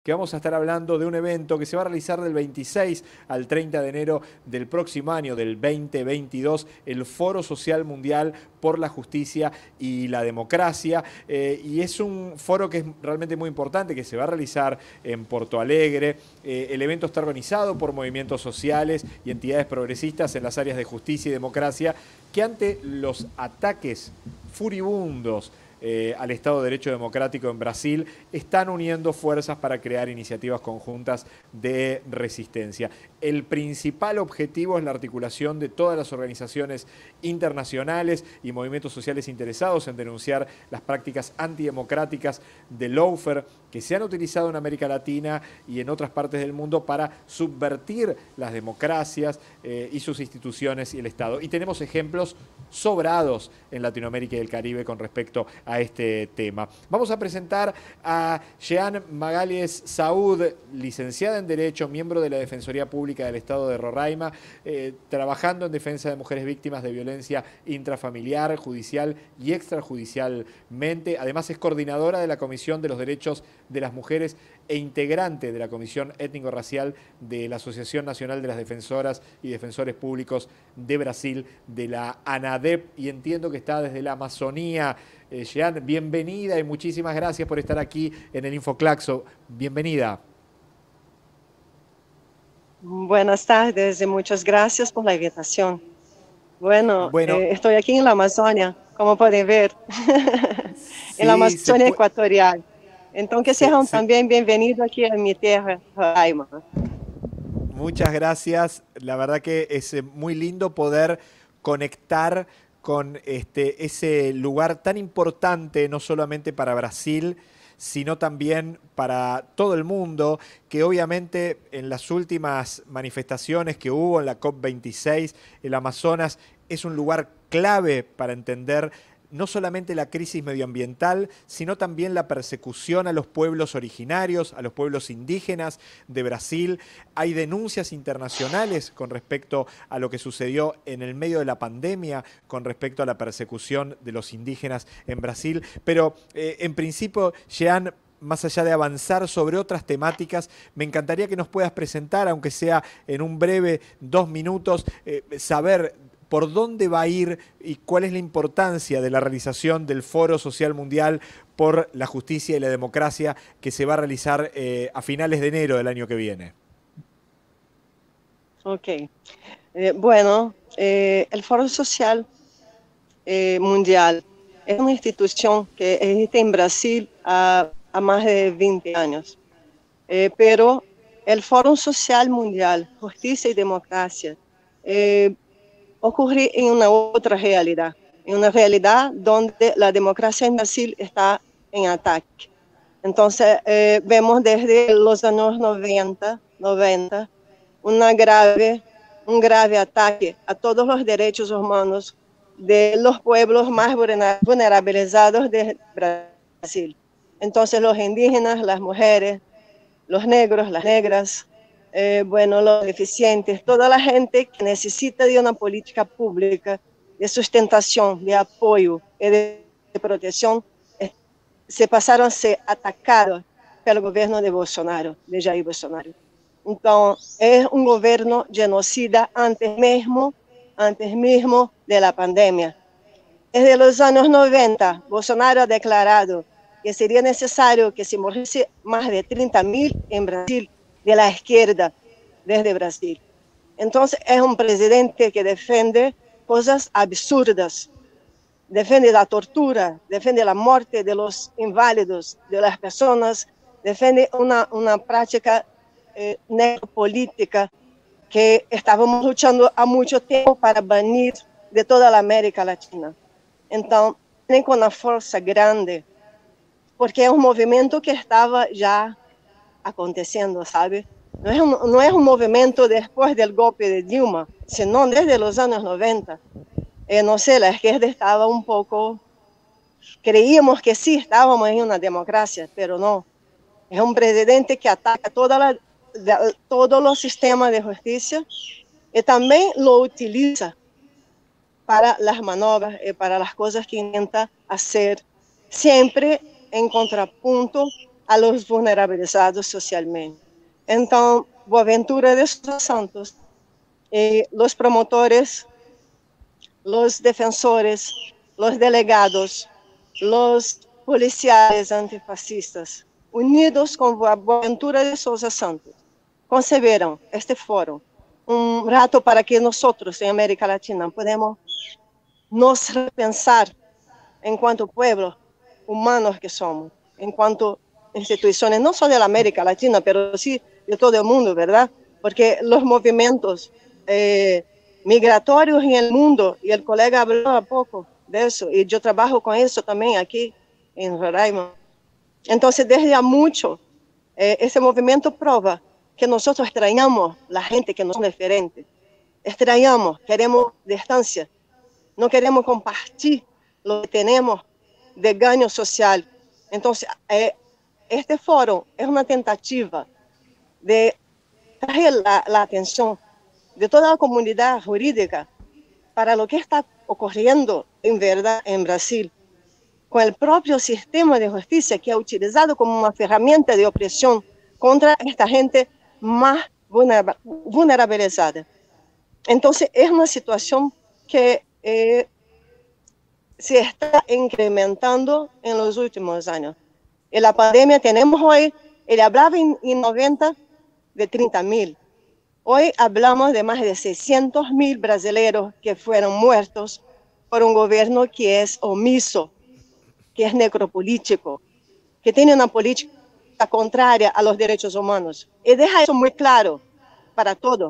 que vamos a estar hablando de un evento que se va a realizar del 26 al 30 de enero del próximo año, del 2022, el Foro Social Mundial por la Justicia y la Democracia. Y es un foro que es realmente muy importante, que se va a realizar en Porto Alegre. El evento está organizado por movimientos sociales y entidades progresistas en las áreas de justicia y democracia, que ante los ataques furibundos al Estado de Derecho Democrático en Brasil, están uniendo fuerzas para crear iniciativas conjuntas de resistencia. El principal objetivo es la articulación de todas las organizaciones internacionales y movimientos sociales interesados en denunciar las prácticas antidemocráticas de lawfare que se han utilizado en América Latina y en otras partes del mundo para subvertir las democracias y sus instituciones y el Estado. Y tenemos ejemplos sobrados en Latinoamérica y el Caribe con respecto a este tema. Vamos a presentar a Jean Magalhães Saúd, licenciada en Derecho, miembro de la Defensoría Pública del Estado de Roraima, trabajando en defensa de mujeres víctimas de violencia intrafamiliar, judicial y extrajudicialmente. Además es coordinadora de la Comisión de los Derechos de las Mujeres e integrante de la Comisión Étnico-Racial de la Asociación Nacional de las Defensoras y Defensores Públicos de Brasil, de la ANADEP, y entiendo que está desde la Amazonía. Jean, bienvenida y muchísimas gracias por estar aquí en el Infoclaxo. Bienvenida. Buenas tardes y muchas gracias por la invitación. Bueno, Bueno, estoy aquí en la Amazonia, como pueden ver, en la sí, Amazonia ecuatorial. Entonces, sean también bienvenidos aquí a mi tierra, Roraima. Muchas gracias. La verdad que es muy lindo poder conectar con ese lugar tan importante, no solamente para Brasil, sino también para todo el mundo, que obviamente en las últimas manifestaciones que hubo en la COP26, el Amazonas es un lugar clave para entender no solamente la crisis medioambiental, sino también la persecución a los pueblos originarios, a los pueblos indígenas de Brasil. Hay denuncias internacionales con respecto a lo que sucedió en el medio de la pandemia, con respecto a la persecución de los indígenas en Brasil. Pero en principio, Jean, más allá de avanzar sobre otras temáticas, me encantaría que nos puedas presentar, aunque sea en un breve 2 minutos, saber por dónde va a ir y cuál es la importancia de la realización del Foro Social Mundial por la Justicia y la Democracia que se va a realizar a finales de enero del año que viene. Ok. Bueno, el Foro Social Mundial es una institución que existe en Brasil a más de 20 años. Pero el Foro Social Mundial, Justicia y Democracia, ocurre en una otra realidad, en una realidad donde la democracia en Brasil está en ataque. Entonces, vemos desde los años 90 un grave ataque a todos los derechos humanos de los pueblos más vulnerabilizados de Brasil. Entonces, los indígenas, las mujeres, los negros, las negras, bueno, los deficientes, toda la gente que necesita de una política pública de sustentación, de apoyo y de protección, se pasaron a ser atacados pelo governo de Bolsonaro, de Jair Bolsonaro. Então, é um governo genocida antes mesmo de la pandemia. Desde los años 90, Bolsonaro ha declarado que sería necesario que se muriese más de 30.000 en Brasil de la izquierda desde Brasil. Entonces, es un presidente que defiende cosas absurdas, defiende la tortura, defiende la muerte de los inválidos, de las personas, defiende una práctica necropolítica que estábamos luchando há muito tempo para banir de toda a América Latina. Então, vem com uma força grande, porque é um movimento que estava já acontecendo, sabe? Não é um movimento depois do golpe de Dilma, senão desde os anos 90. Não sei, a esquerda estava um pouco... Creíamos que sí, estábamos en una democracia, pero no. Es un presidente que ataca todos los sistemas de justicia y también lo utiliza para las manobras y para las cosas que intenta hacer, siempre en contrapunto a los vulnerabilizados socialmente. Entonces, Boaventura de Sousa Santos, los promotores, los defensores, los delegados, los policiales antifascistas, unidos con Boaventura de Sousa Santos, concebieron este foro, un rato para que nosotros en América Latina podamos nos repensar en cuanto pueblo humanos que somos, en cuanto instituciones, no solo de la América Latina, pero sí de todo el mundo, ¿verdad? Porque los movimientos migratorios en el mundo, y el colega habló a poco de eso, y yo trabajo con eso también aquí en Roraima. Entonces, desde hace mucho, ese movimiento prueba que nosotros extrañamos la gente que nos es diferente. Extrañamos, queremos distancia, no queremos compartir lo que tenemos de ganho social. Entonces, este foro es una tentativa de traer la atención de toda la comunidad jurídica para lo que está ocurriendo en verdad en Brasil, con el propio sistema de justicia que es utilizado como una herramienta de opresión contra esta gente más vulnerabilizada. Entonces, es una situación que se está incrementando en los últimos años. En la pandemia tenemos hoy, él hablaba en 90 de 30.000. Hoy hablamos de más de 600.000 brasileños que fueron muertos por un gobierno que es omiso, que es necropolítico, que tiene una política contraria a los derechos humanos. Y deja eso muy claro para todos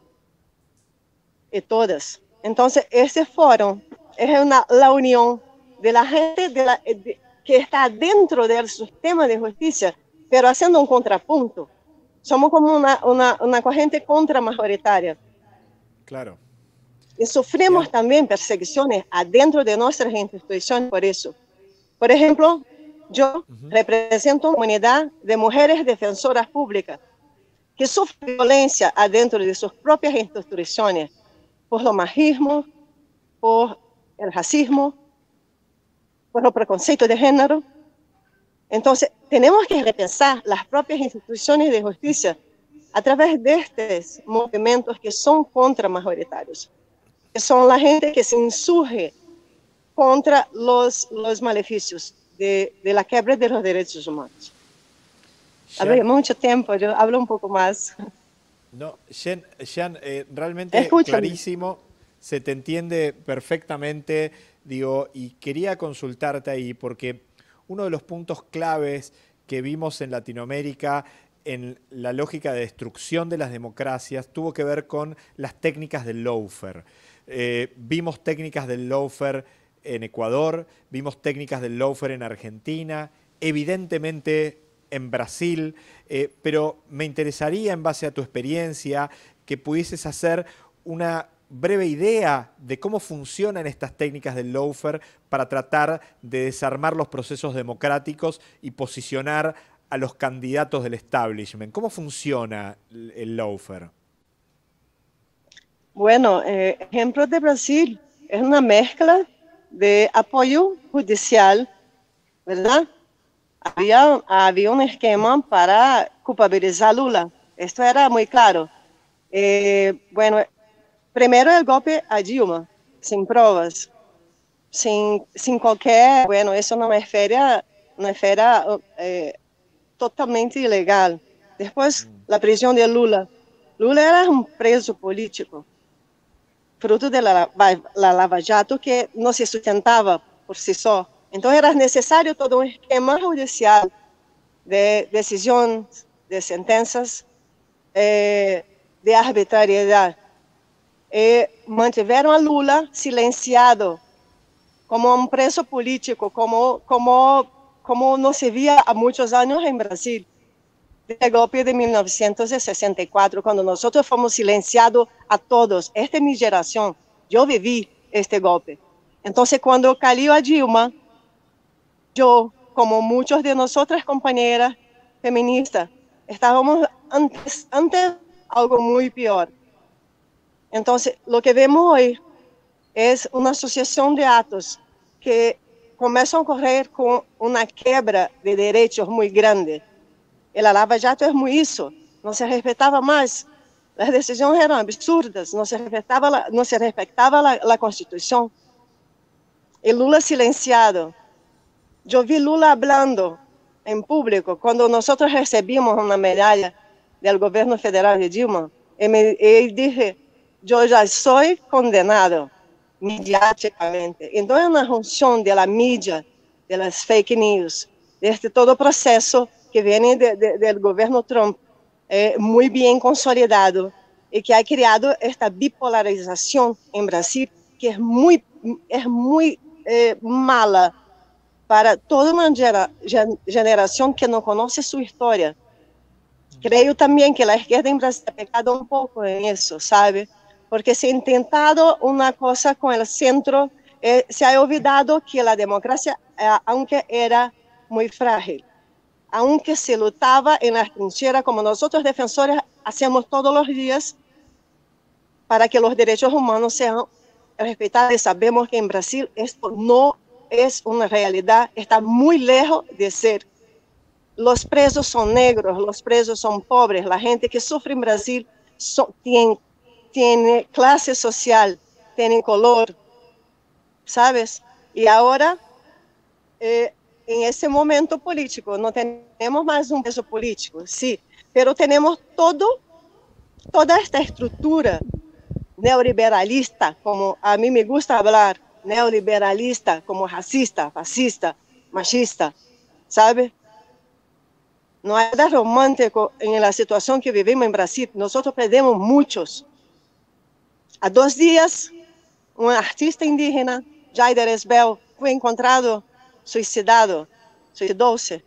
y todas. Entonces, este foro es la unión de la gente que está dentro del sistema de justicia, pero haciendo un contrapunto. Somos como una corriente contramajoritaria. Claro. Y sufrimos también persecuciones adentro de nuestras instituciones por eso. Por ejemplo, yo represento una comunidad de mujeres defensoras públicas que sufren violencia adentro de sus propias instituciones por lo machismo, por el racismo, por los preconceptos de género. Entonces, tenemos que repensar las propias instituciones de justicia a través de estos movimientos que son contramajoritarios, que son la gente que se insurge contra los maleficios de la quiebra de los derechos humanos. Hablé mucho tiempo, yo hablo un poco más. No, Jean, realmente clarísimo, se te entiende perfectamente, digo, y quería consultarte ahí porque uno de los puntos claves que vimos en Latinoamérica en la lógica de destrucción de las democracias tuvo que ver con las técnicas del lawfare. Vimos técnicas del lawfare en Ecuador, vimos técnicas del lawfare en Argentina, evidentemente en Brasil, pero me interesaría, en base a tu experiencia, que pudieses hacer una breve idea de cómo funcionan estas técnicas del lawfare para tratar de desarmar los procesos democráticos y posicionar a los candidatos del establishment. ¿Cómo funciona el lawfare? Bueno, ejemplo de Brasil es una mezcla de apoyo judicial, ¿verdad? Había un esquema para culpabilizar a Lula. Esto era muy claro. Bueno, primero el golpe a Dilma, sin pruebas, sin cualquier, bueno, eso no es esfera totalmente ilegal. Después, la prisión de Lula. Lula era un preso político, fruto de la Lava Jato, que no se sustentaba por sí solo. Entonces era necesario todo un esquema judicial de decisión, de sentencias, de arbitrariedad. Mantuvieron a Lula silenciado como un preso político, como no se veía a muchos años en Brasil. El golpe de 1964, cuando nosotros fuimos silenciados a todos, esta es mi generación, yo viví este golpe. Entonces, cuando cayó a Dilma, yo, como muchos de nosotras compañeras feministas, estábamos ante algo muy peor. Entonces, lo que vemos hoy es una asociación de actos que comienzan a ocurrir con una quiebra de derechos muy grande. E a Lava Jato é muito isso. Não se respeitava mais. As decisões eram absurdas. Não se respeitava a Constituição. E Lula silenciado. Eu vi Lula falando em público quando nós recebimos uma medalha do governo federal de Dilma. Ele disse: eu já sou condenado mediáticamente. Então, é uma função da mídia, das fake news, deste todo o processo que vem do governo Trump, muito bem consolidado e que ha criado esta bipolarização em Brasil, que é muito mala para toda uma geração que não conhece sua história. Creio também que a esquerda em Brasil ha pecado um pouco em isso, sabe? Porque se ha intentado uma coisa com o centro, se ha olvidado que a democracia, aunque era muito frágil, aunque se lutava em las trincheras, como nós defensores hacemos todos os dias, para que os direitos humanos sejam respeitados. E sabemos que em Brasil isto não é uma realidade, está muito lejos de ser. Os presos são negros, os presos são pobres, a gente que sofre em Brasil tem classe social, tem color, ¿sabes? E agora, em esse momento político, não temos mais um peso político, sim, mas temos toda esta estrutura neoliberalista, como a mim me gusta falar, neoliberalista, como racista, fascista, machista, ¿sabe? Não é nada romântico em la situação que vivimos em Brasil. Nós perdemos muitos. Há 2 dias, um artista indígena, Jaider Esbel, foi encontrado suicidou-se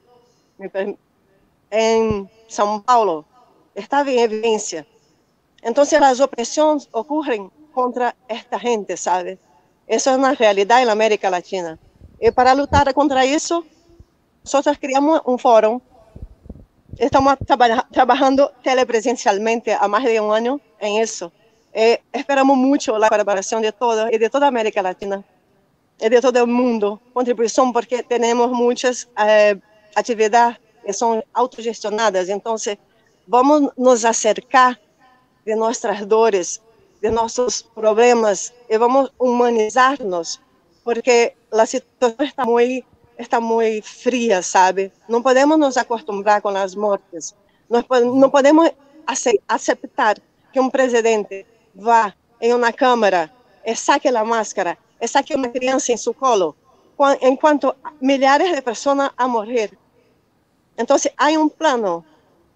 em São Paulo. Estava em evidência. Então, as opressões ocorrem contra esta gente, sabe? Isso é uma realidade na América Latina. E para lutar contra isso, nós criamos um fórum. Estamos trabalhando telepresencialmente há mais de um ano em isso. Esperamos muito a colaboração de todos e de toda a América Latina e de todo o mundo, contribuição, porque temos muitas atividades que são autogestionadas. Então, vamos nos acercar de nossas dores, de nossos problemas, e vamos humanizar-nos, porque a situação está muito fria, sabe? Não podemos nos acostumbrar com as mortes. Não podemos aceitar que um presidente vá em uma câmara e saque a máscara, e saque uma criança em seu colo, enquanto milhares de pessoas a morrer. Então, há um plano.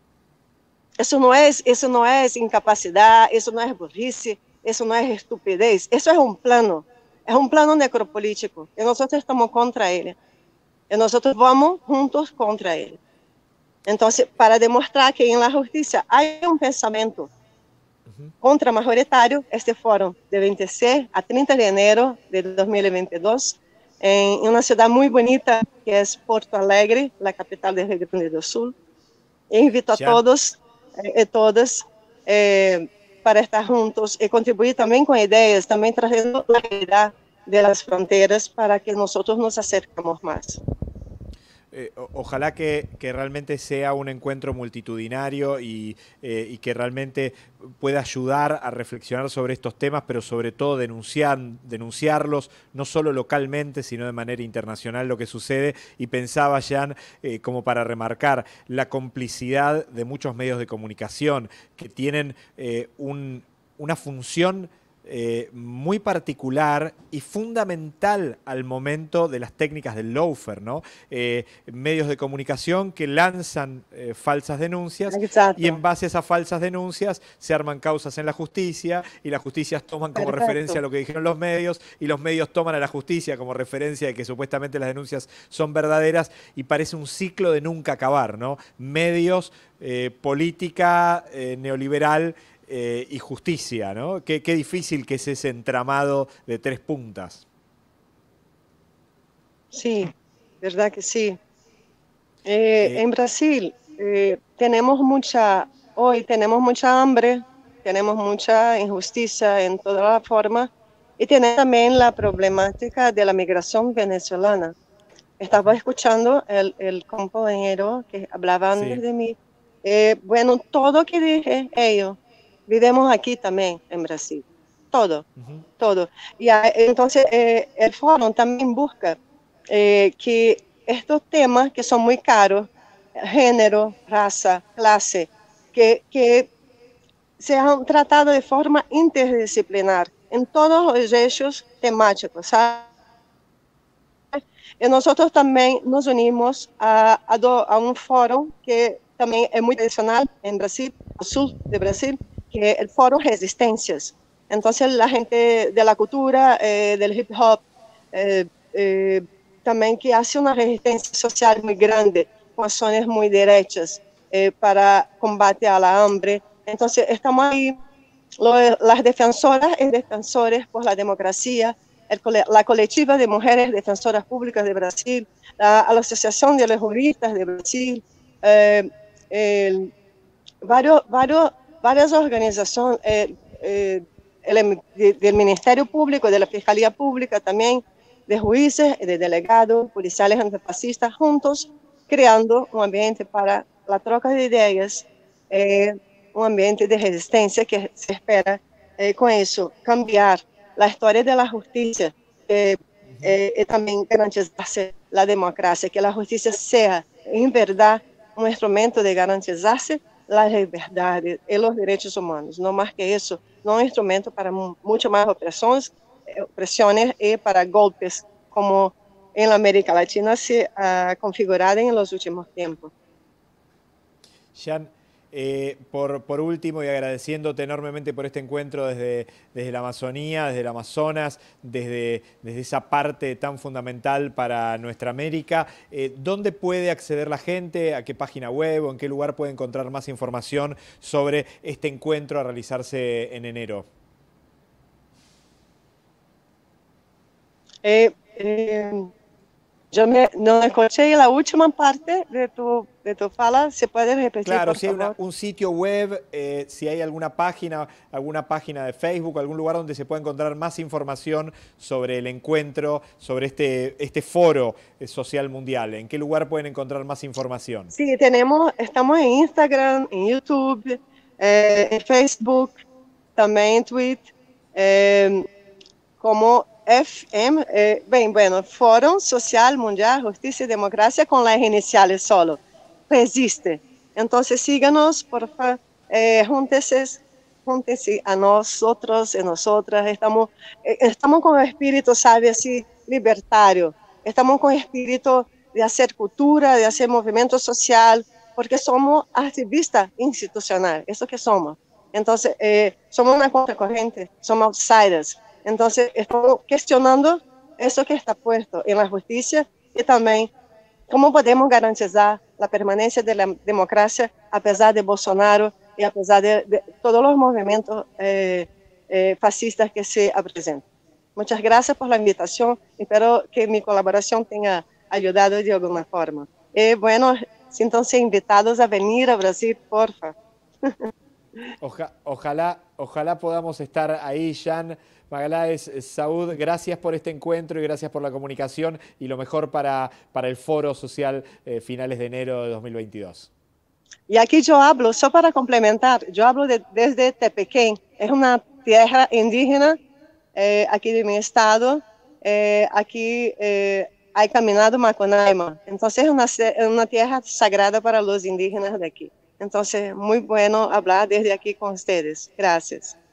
Isso não é incapacidade, isso não é burrice, isso não é estupidez, isso é um plano necropolítico, e nós estamos contra ele. E nós vamos juntos contra ele. Então, para demonstrar que na justiça há um pensamento contra-majoritário, este fórum de 26 a 30 de enero de 2022, em uma cidade muito bonita, que é Porto Alegre, a capital do Rio Grande do Sul. E invito a todos e todas para estar juntos e contribuir também com ideias, também trazendo a realidade das fronteiras para que nós nos acercamos mais. Ojalá que realmente sea un encuentro multitudinario y que realmente pueda ayudar a reflexionar sobre estos temas, pero sobre todo denunciarlos, no solo localmente, sino de manera internacional lo que sucede. Y pensaba, Jean, como para remarcar la complicidad de muchos medios de comunicación que tienen una función muy particular y fundamental al momento de las técnicas del lawfare, ¿no? Medios de comunicación que lanzan falsas denuncias. Exacto. Y en base a esas falsas denuncias se arman causas en la justicia y las justicias toman como referencia lo que dijeron los medios y los medios toman a la justicia como referencia de que supuestamente las denuncias son verdaderas y parece un ciclo de nunca acabar, ¿no? Medios, política neoliberal y justicia, ¿no? Qué difícil que es ese entramado de 3 puntas. Sí, verdad que sí. En Brasil tenemos mucha hambre, tenemos mucha injusticia en toda la forma y tenemos también la problemática de la migración venezolana. Estaba escuchando el compañero que hablaba antes Sí. de mí. Bueno, todo que dije ellos, vivimos aquí también en Brasil. Todo, Ujú. todo. Y entonces el foro también busca que estos temas que son muy caros, género, raza, clase, que sean tratados de forma interdisciplinar en todos los eixos temáticos, ¿sabes? E nosotros también nos unimos a un foro que también es muy tradicional en Brasil, al sur de Brasil, que es el foro Resistências. Entonces la gente de la cultura, del hip hop, eh, eh, también que hace una resistencia social muy grande, con acciones muy derechas para combate a la hambre. Entonces estamos ahí, las defensoras y defensores por la democracia, la colectiva de mujeres defensoras públicas de Brasil, la Asociación de los Juristas de Brasil, eh, el, varias organizaciones del Ministerio Público, de la Fiscalía Pública también, de jueces, de delegados, policiales antifascistas, juntos creando un ambiente para la troca de ideas, un ambiente de resistencia que se espera con eso cambiar la historia de la justicia y también garantizarse la democracia, que la justicia sea en verdad un instrumento de garantizarse las liberdades y los derechos humanos, no más que eso, no un instrumento para mucho más opresiones y para golpes como en la América Latina se ha configurado en los últimos tiempos. Jan, por último y agradeciéndote enormemente por este encuentro desde la Amazonía, desde el Amazonas, desde esa parte tan fundamental para nuestra América, ¿dónde puede acceder la gente? ¿A qué página web o en qué lugar puede encontrar más información sobre este encuentro a realizarse en enero? Yo no escuché la última parte de tu fala. ¿Se puede repetir, Claro, por si hay favor? un sitio web, si hay alguna página de Facebook, algún lugar donde se pueda encontrar más información sobre el encuentro, sobre este foro social mundial. ¿En qué lugar pueden encontrar más información? Sí, estamos en Instagram, en YouTube, en Facebook, también en Twitter, como FM, bueno, Fórum Social Mundial, Justicia y Democracia con las iniciales solo, resiste. Entonces síganos, por favor, júntense a nosotros y nosotras, estamos con el espíritu, sabe, así, libertario, estamos con el espíritu de hacer cultura, de hacer movimiento social, porque somos activistas institucionales, eso que somos. Entonces, somos una contracorriente, somos outsiders. Entonces, estamos cuestionando eso que está puesto en la justicia y también cómo podemos garantizar la permanencia de la democracia a pesar de Bolsonaro y a pesar de todos los movimientos fascistas que se presentan. Muchas gracias por la invitación. Espero que mi colaboración tenha ayudado de alguna forma. Y bueno, siéntanse invitados a venir a Brasil, porfa. Ojalá podamos estar ahí, Jan Magalhães, Saúd. Gracias por este encuentro y gracias por la comunicación y lo mejor para el Foro Social finales de enero de 2022. Y aquí yo hablo, solo para complementar, yo hablo desde Tepequén, es una tierra indígena aquí de mi estado, aquí hay caminado Macunaíma, entonces es una tierra sagrada para los indígenas de aquí. Entonces, muy bueno hablar desde aquí con ustedes. Gracias.